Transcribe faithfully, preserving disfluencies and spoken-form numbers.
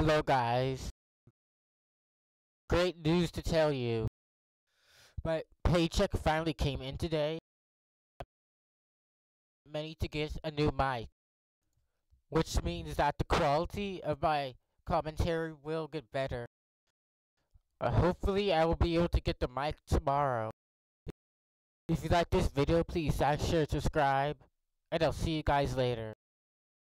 Hello guys, great news to tell you. My paycheck finally came in today. I need to get a new mic, which means that the quality of my commentary will get better. Uh, hopefully I will be able to get the mic tomorrow. If you like this video, please like, share, subscribe, and I'll see you guys later.